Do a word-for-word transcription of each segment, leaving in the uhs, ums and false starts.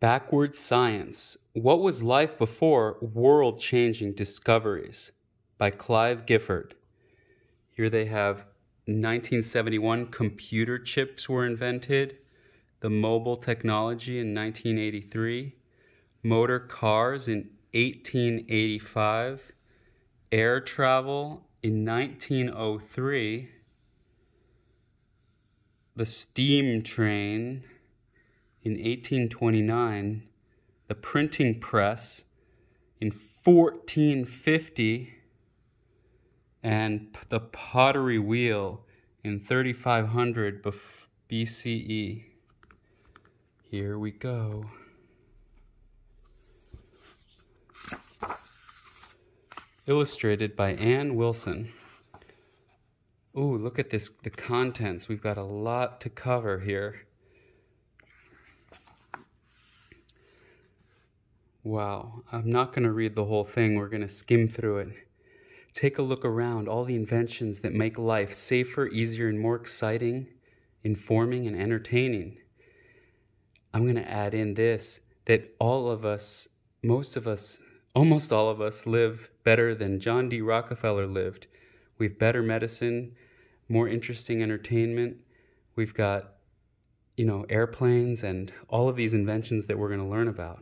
Backward Science. What was life before world-changing discoveries? By Clive Gifford. Here they have nineteen seventy-one computer chips were invented, the mobile technology in nineteen eighty-three, motor cars in eighteen eighty-five, air travel in nineteen oh three, the steam train in eighteen twenty-nine, the printing press in fourteen fifty, and the pottery wheel in thirty-five hundred B C E. Here we go. Illustrated by Ann Wilson. Ooh, look at this, the contents. We've got a lot to cover here. Wow, I'm not going to read the whole thing. We're going to skim through it. Take a look around, all the inventions that make life safer, easier, and more exciting, informing, and entertaining. I'm going to add in this, that all of us, most of us, almost all of us live better than John D. Rockefeller lived. We've better medicine, more interesting entertainment. We've got, you know, airplanes and all of these inventions that we're going to learn about.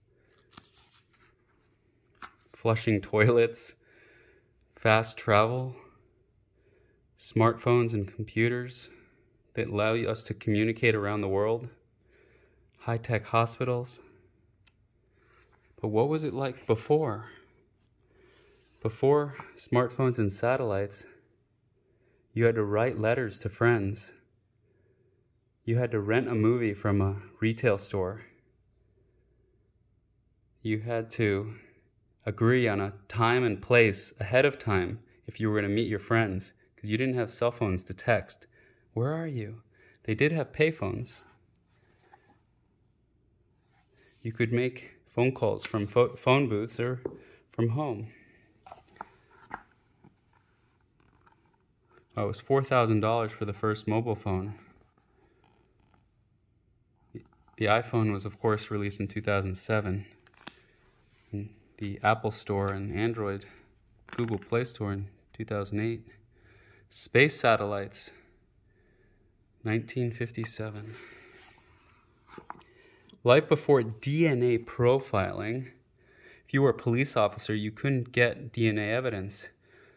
Flushing toilets, fast travel, smartphones and computers that allow us to communicate around the world, high-tech hospitals. But what was it like before? Before smartphones and satellites, you had to write letters to friends. You had to rent a movie from a retail store. You had to agree on a time and place ahead of time if you were going to meet your friends, because you didn't have cell phones to text. Where are you? They did have payphones. You could make phone calls from pho- phone booths or from home. Oh, it was four thousand dollars for the first mobile phone. The iPhone was, of course, released in two thousand seven. And the Apple Store and Android, Google Play Store in two thousand eight. Space satellites, nineteen fifty-seven. Life before D N A profiling. If you were a police officer, you couldn't get D N A evidence.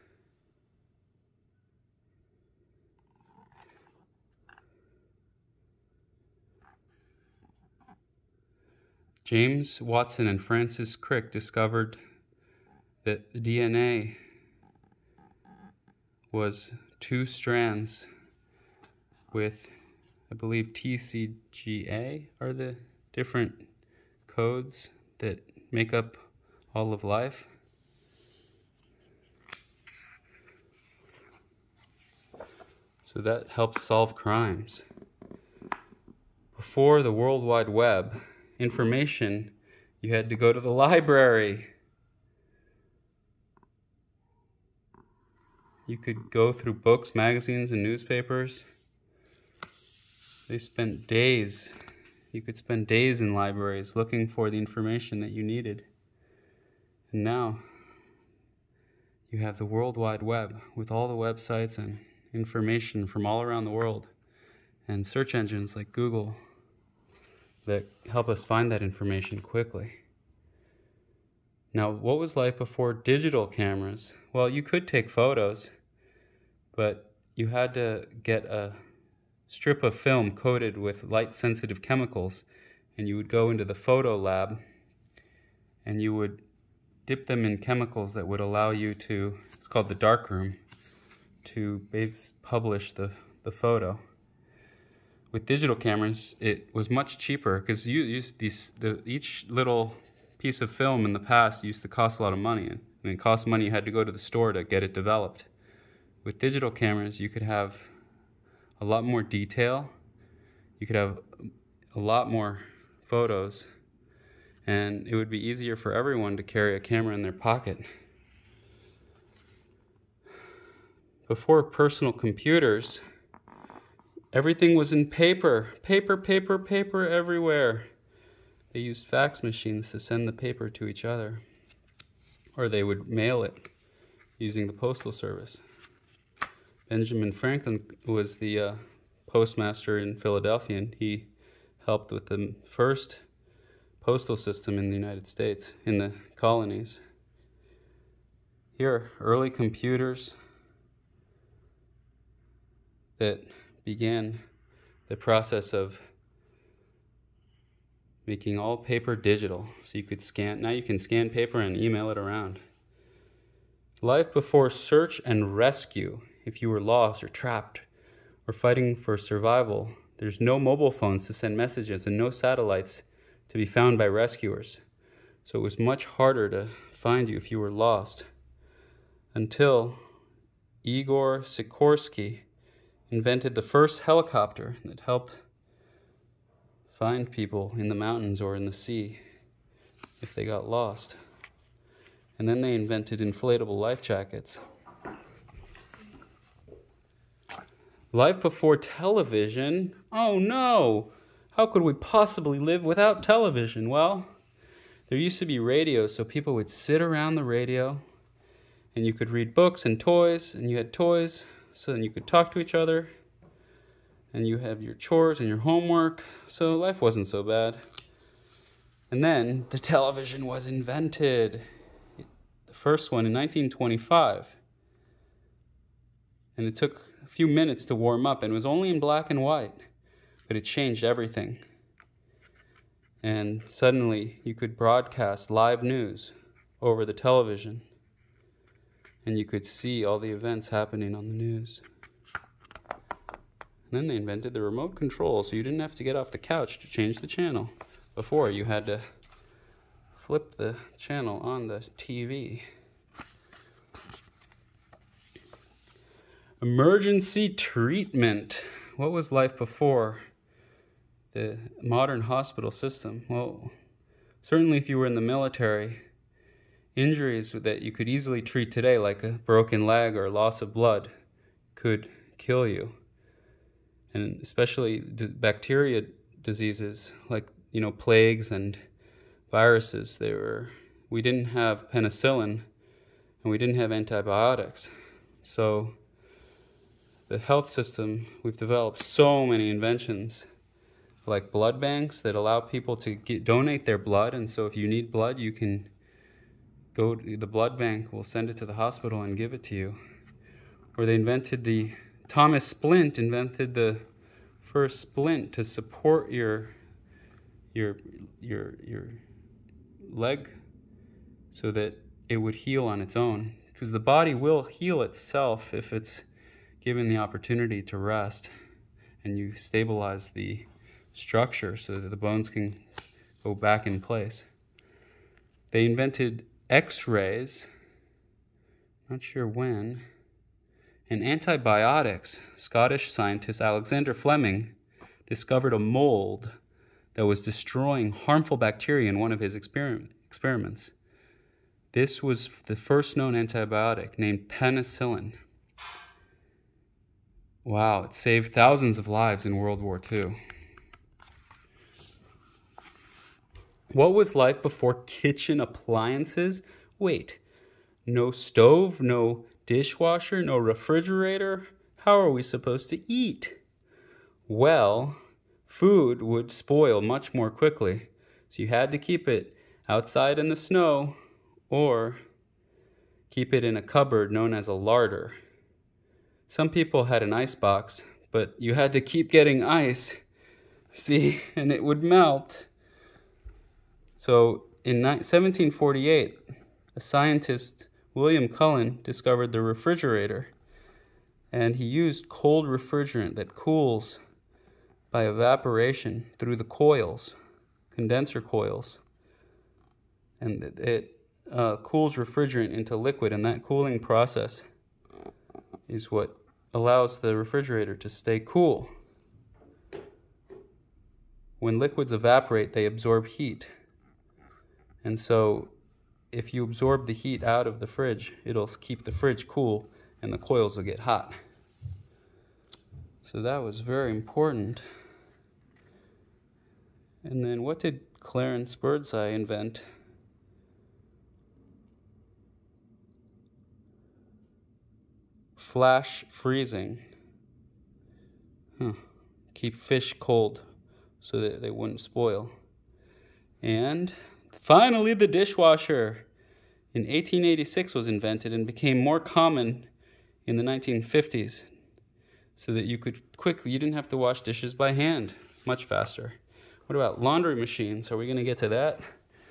James Watson and Francis Crick discovered that D N A was two strands with, I believe, T C G A are the different codes that make up all of life. So that helps solve crimes. Before the World Wide Web, information, you had to go to the library. You could go through books, magazines, and newspapers. They spent days, you could spend days in libraries looking for the information that you needed. And now, you have the World Wide Web with all the websites and information from all around the world, and search engines like Google that help us find that information quickly. Now, what was life before digital cameras? Well, you could take photos, but you had to get a strip of film coated with light-sensitive chemicals, and you would go into the photo lab, and you would dip them in chemicals that would allow you to, it's called the darkroom, to publish the, the photo. With digital cameras, it was much cheaper because you used these. The, each little piece of film in the past used to cost a lot of money. I mean, it cost money. You had to go to the store to get it developed. With digital cameras, you could have a lot more detail. You could have a lot more photos, and it would be easier for everyone to carry a camera in their pocket. Before personal computers, everything was in paper. Paper, paper, paper everywhere. They used fax machines to send the paper to each other, or they would mail it using the postal service. Benjamin Franklin was the uh, postmaster in Philadelphia, and he helped with the first postal system in the United States, in the colonies. Here, early computers that began the process of making all paper digital. So you could scan, now you can scan paper and email it around. Life before search and rescue. If you were lost or trapped or fighting for survival, there's no mobile phones to send messages and no satellites to be found by rescuers. So it was much harder to find you if you were lost. Until Igor Sikorsky invented the first helicopter that helped find people in the mountains or in the sea if they got lost. And then they invented inflatable life jackets. Life before television? Oh no! How could we possibly live without television? Well, there used to be radio, so people would sit around the radio, and you could read books and toys, and you had toys, so then you could talk to each other, and you have your chores and your homework, so life wasn't so bad. And then the television was invented. The first one in nineteen twenty-five. And it took a few minutes to warm up, and it was only in black and white, but it changed everything. And suddenly you could broadcast live news over the television, and you could see all the events happening on the news. And then they invented the remote control, so you didn't have to get off the couch to change the channel. Before, you had to flip the channel on the T V. Emergency treatment. What was life before the modern hospital system? Well, certainly if you were in the military, injuries that you could easily treat today, like a broken leg or loss of blood, could kill you. And especially d- bacteria diseases like, you know, plagues and viruses. They were, we didn't have penicillin and we didn't have antibiotics. So the health system, we've developed so many inventions, like blood banks that allow people to get, donate their blood. And so if you need blood, you can go to the blood bank, will send it to the hospital and give it to you. Or they invented the, Thomas Splint invented the first splint to support your, your, your, your leg so that it would heal on its own. Because the body will heal itself if it's given the opportunity to rest, and you stabilize the structure so that the bones can go back in place. They invented X-rays, not sure when, and antibiotics. Scottish scientist Alexander Fleming discovered a mold that was destroying harmful bacteria in one of his exper- experiments. This was the first known antibiotic, named penicillin. Wow, it saved thousands of lives in World War Two. What was life before kitchen appliances? Wait, no stove, no dishwasher, no refrigerator? How are we supposed to eat? Well, food would spoil much more quickly, so you had to keep it outside in the snow or keep it in a cupboard known as a larder. Some people had an ice box, but you had to keep getting ice, see, and it would melt. So in seventeen forty-eight, a scientist, William Cullen, discovered the refrigerator, and he used cold refrigerant that cools by evaporation through the coils, condenser coils, and it uh, cools refrigerant into liquid, and that cooling process is what allows the refrigerator to stay cool. When liquids evaporate, they absorb heat. And so if you absorb the heat out of the fridge, it'll keep the fridge cool and the coils will get hot. So that was very important. And then what did Clarence Birdseye invent? Flash freezing. Huh. Keep fish cold so that they wouldn't spoil. And finally, the dishwasher in eighteen eighty-six was invented and became more common in the nineteen fifties, so that you could quickly, you didn't have to wash dishes by hand, much faster. What about laundry machines? Are we going to get to that?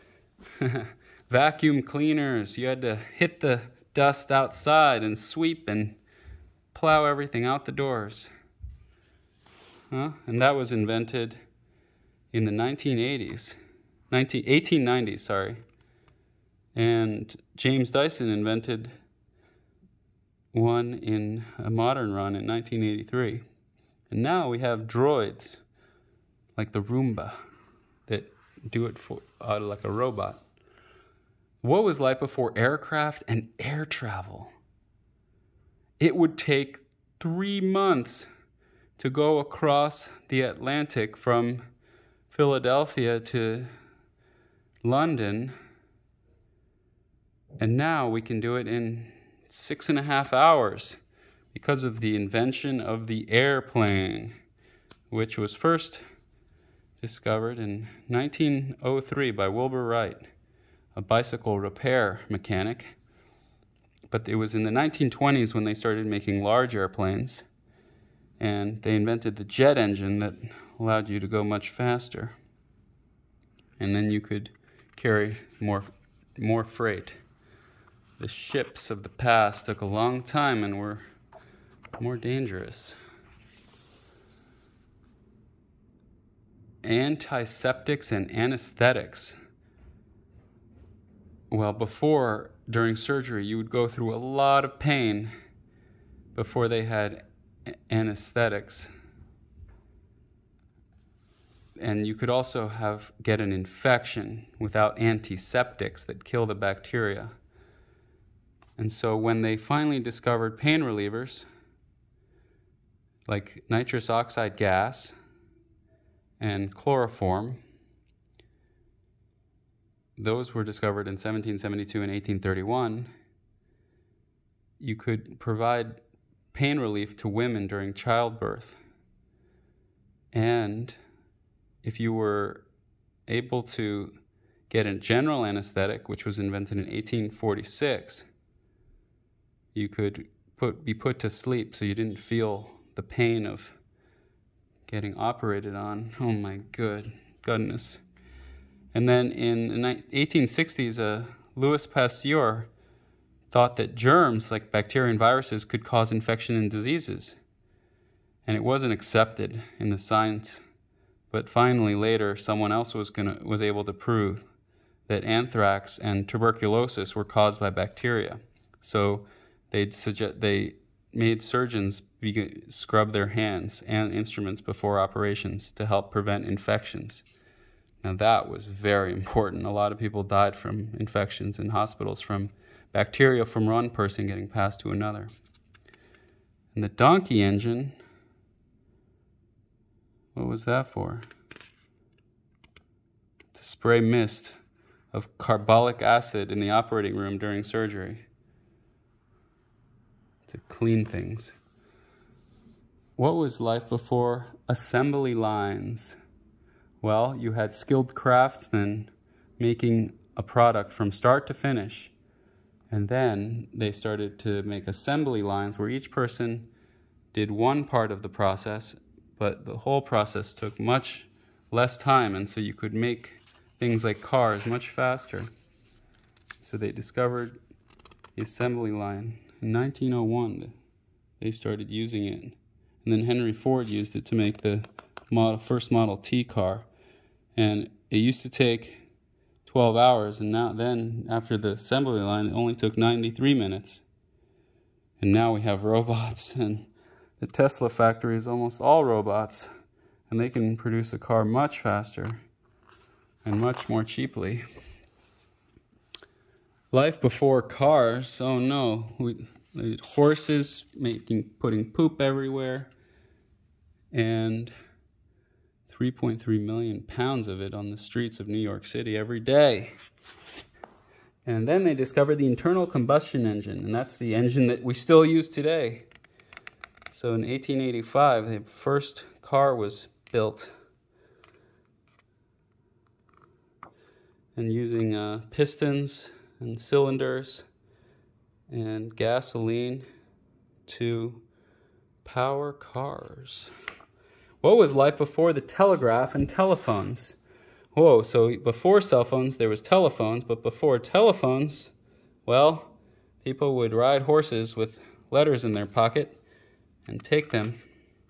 Vacuum cleaners. You had to hit the dust outside and sweep and plow everything out the doors. Huh? And that was invented in the nineteen eighties. eighteen nineties, sorry. And James Dyson invented one in a modern run in nineteen eighty-three. And now we have droids, like the Roomba, that do it for uh, like a robot. What was life before aircraft and air travel? It would take three months to go across the Atlantic from Philadelphia to London, and now we can do it in six and a half hours because of the invention of the airplane, which was first discovered in nineteen oh three by Wilbur Wright, a bicycle repair mechanic. But it was in the nineteen twenties when they started making large airplanes, and they invented the jet engine that allowed you to go much faster. And then you could carry more, more freight. The ships of the past took a long time and were more dangerous. Antiseptics and anesthetics. Well, before, during surgery, you would go through a lot of pain before they had anesthetics. And you could also have get an infection without antiseptics that kill the bacteria. And so when they finally discovered pain relievers, like nitrous oxide gas and chloroform, those were discovered in seventeen seventy-two and eighteen thirty-one, you could provide pain relief to women during childbirth. And if you were able to get a general anesthetic, which was invented in eighteen forty-six, you could put, be put to sleep so you didn't feel the pain of getting operated on. Oh my good goodness. And then in the eighteen sixties, uh, Louis Pasteur thought that germs, like bacteria and viruses, could cause infection and diseases. And it wasn't accepted in the science. But finally, later, someone else was gonna was able to prove that anthrax and tuberculosis were caused by bacteria. So they'd suggest they made surgeons be, scrub their hands and instruments before operations to help prevent infections. Now that was very important. A lot of people died from infections in hospitals from bacteria from one person getting passed to another. And the donkey engine, what was that for? To spray mist of carbolic acid in the operating room during surgery. To clean things. What was life before assembly lines? Well, you had skilled craftsmen making a product from start to finish. And then they started to make assembly lines where each person did one part of the process, but the whole process took much less time, and so you could make things like cars much faster. So they discovered the assembly line. In nineteen oh one, they started using it. And then Henry Ford used it to make the model, first Model T car. And it used to take twelve hours, and now then, after the assembly line, it only took ninety-three minutes. And now we have robots, and the Tesla factory is almost all robots, and they can produce a car much faster and much more cheaply. Life before cars, oh no, we, we had horses making, putting poop everywhere, and three point three million pounds of it on the streets of New York City every day. And then they discovered the internal combustion engine, and that's the engine that we still use today. So in eighteen eighty-five, the first car was built, and using uh, pistons and cylinders and gasoline to power cars. What was life before the telegraph and telephones? Whoa, so before cell phones there was telephones, but before telephones, well, people would ride horses with letters in their pocket and take them.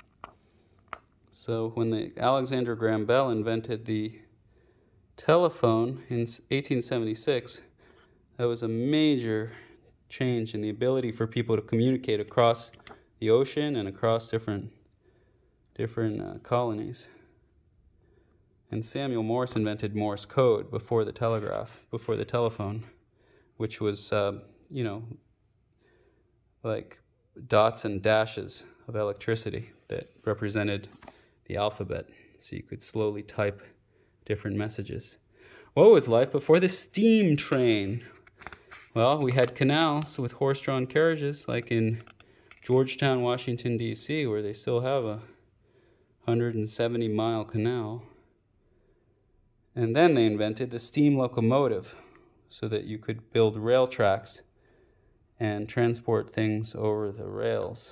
So when the Alexander Graham Bell invented the telephone in eighteen seventy-six, that was a major change in the ability for people to communicate across the ocean and across different different uh, colonies. And Samuel Morse invented Morse code before the telegraph, before the telephone, which was, uh, you know, like dots and dashes of electricity that represented the alphabet, so you could slowly type different messages. What was life before the steam train? Well, we had canals with horse-drawn carriages, like in Georgetown, Washington, D C, where they still have a one hundred seventy mile canal. And then they invented the steam locomotive so that you could build rail tracks and transport things over the rails.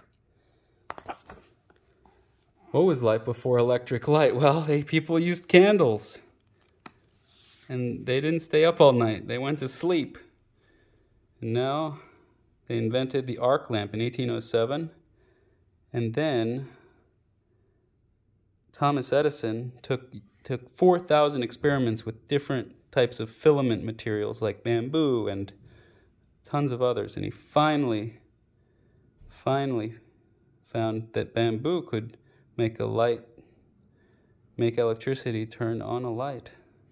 What was life before electric light? Well, they, people used candles. And they didn't stay up all night. They went to sleep. And now they invented the arc lamp in eighteen oh seven. And then Thomas Edison took took four thousand experiments with different types of filament materials like bamboo and tons of others. And he finally, finally found that bamboo could make a light, make electricity turn on a light.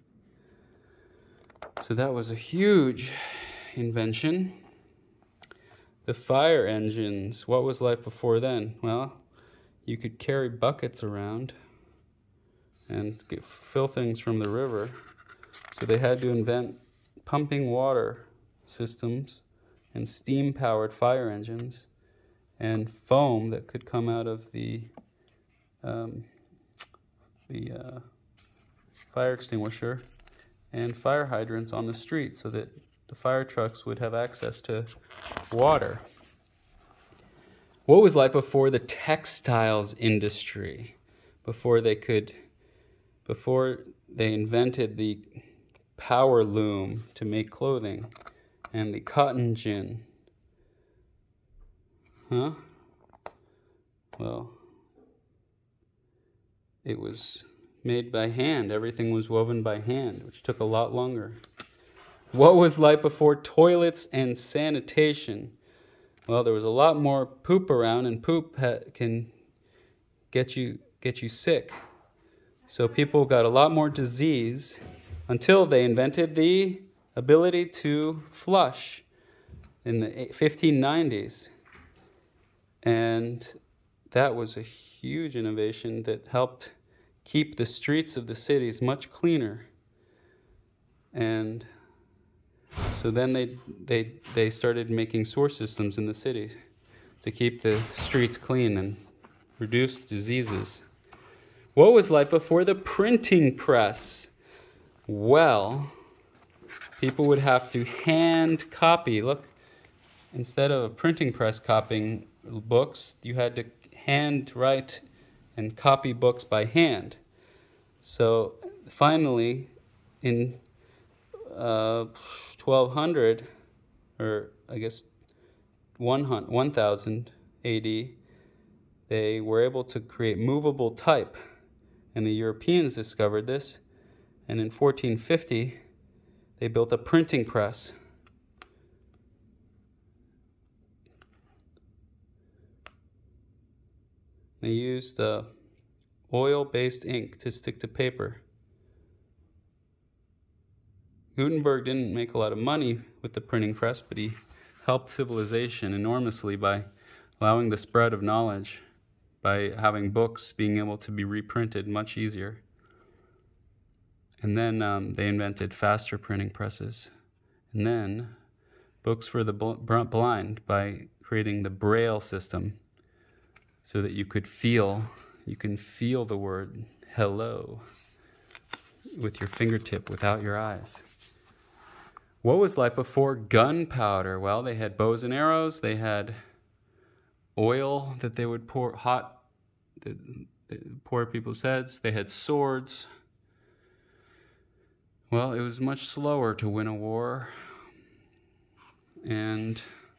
So that was a huge invention. The fire engines. What was life before then? Well, you could carry buckets around and get, fill things from the river. So they had to invent pumping water systems and steam-powered fire engines and foam that could come out of the um, the uh, fire extinguisher and fire hydrants on the street so that the fire trucks would have access to water. What was life before the textiles industry? Before they could, before they invented the power loom to make clothing and the cotton gin? Huh? Well, it was made by hand. Everything was woven by hand, which took a lot longer. What was life before toilets and sanitation? Well, there was a lot more poop around, and poop ha can get you get you sick. So people got a lot more disease until they invented the ability to flush in the fifteen nineties. And that was a huge innovation that helped keep the streets of the cities much cleaner. And so then they they they started making sewer systems in the city to keep the streets clean and reduce diseases. What was life before the printing press? Well, people would have to hand copy. Look, instead of a printing press copying books, you had to hand write and copy books by hand. So finally, in uh, twelve hundred, or I guess one thousand A D, they were able to create movable type, and the Europeans discovered this, and in fourteen fifty they built a printing press. They used uh, oil-based ink to stick to paper. Gutenberg didn't make a lot of money with the printing press, but he helped civilization enormously by allowing the spread of knowledge by having books being able to be reprinted much easier. And then um, they invented faster printing presses. And then books for the bl- blind by creating the Braille system, so that you could feel, you can feel the word hello with your fingertip without your eyes. What was life before gunpowder? Well, they had bows and arrows, they had oil that they would pour, hot, that, that pour people's heads, they had swords. Well, it was much slower to win a war. And,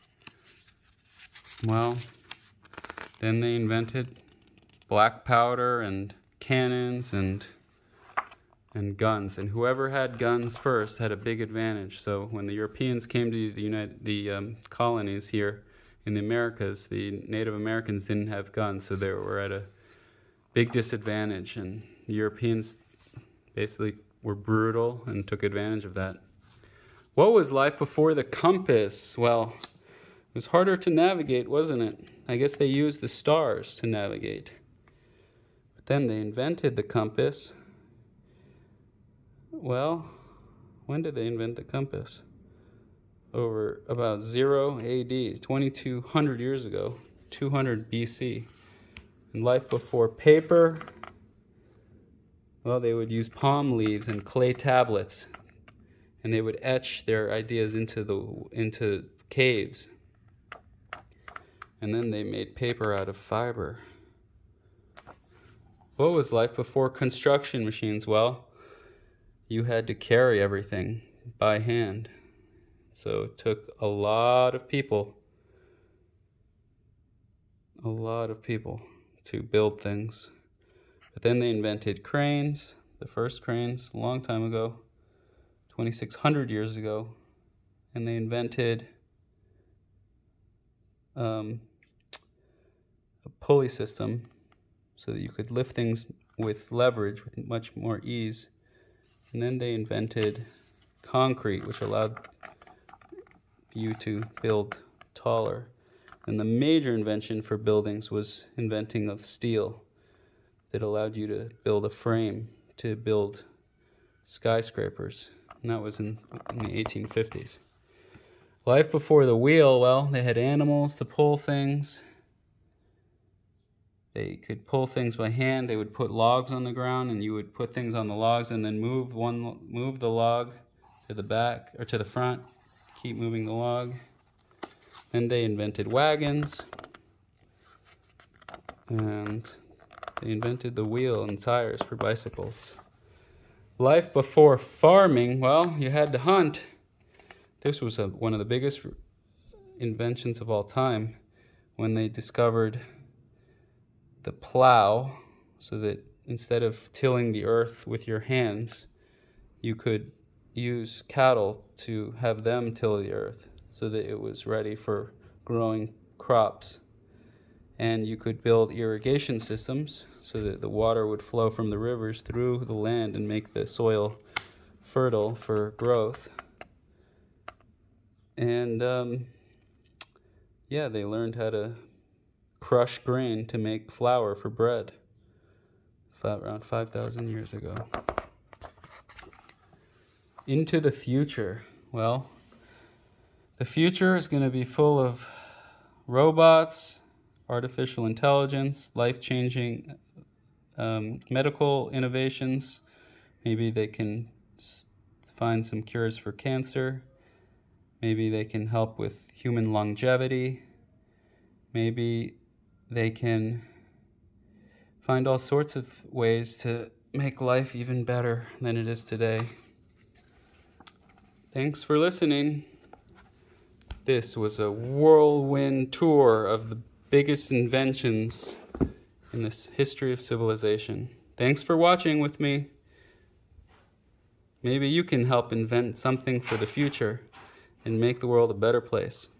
well, then they invented black powder and cannons and and guns. And whoever had guns first had a big advantage. So when the Europeans came to the United, the um, colonies here in the Americas, the Native Americans didn't have guns, so they were at a big disadvantage. And the Europeans basically were brutal and took advantage of that. What was life before the compass? Well, it was harder to navigate, wasn't it? I guess they used the stars to navigate. But then they invented the compass. Well, when did they invent the compass? Over about zero A D, twenty-two hundred years ago, two hundred B C. And life before paper, well, they would use palm leaves and clay tablets, and they would etch their ideas into the into caves. And then they made paper out of fiber. What was life before construction machines? Well, you had to carry everything by hand. So it took a lot of people, a lot of people to build things. But then they invented cranes, the first cranes, a long time ago, twenty-six hundred years ago. And they invented um, a pulley system so that you could lift things with leverage with much more ease. And then they invented concrete, which allowed you to build taller. And the major invention for buildings was inventing of steel that allowed you to build a frame to build skyscrapers. And that was in, in the eighteen fifties. Life before the wheel, well, they had animals to pull things. They could pull things by hand. They would put logs on the ground, and you would put things on the logs and then move one, move the log to the back or to the front. Keep moving the log. Then they invented wagons, and they invented the wheel and tires for bicycles. Life before farming, well, you had to hunt. This was a, one of the biggest inventions of all time, when they discovered the plow, so that instead of tilling the earth with your hands, you could use cattle to have them till the earth so that it was ready for growing crops. And you could build irrigation systems so that the water would flow from the rivers through the land and make the soil fertile for growth. And um, yeah, they learned how to crush grain to make flour for bread around five thousand years ago. Into the future. Well, the future is going to be full of robots, artificial intelligence, life-changing um, medical innovations. Maybe they can find some cures for cancer. Maybe they can help with human longevity. Maybe they can find all sorts of ways to make life even better than it is today. Thanks for listening. This was a whirlwind tour of the biggest inventions in this history of civilization. Thanks for watching with me. Maybe you can help invent something for the future and make the world a better place.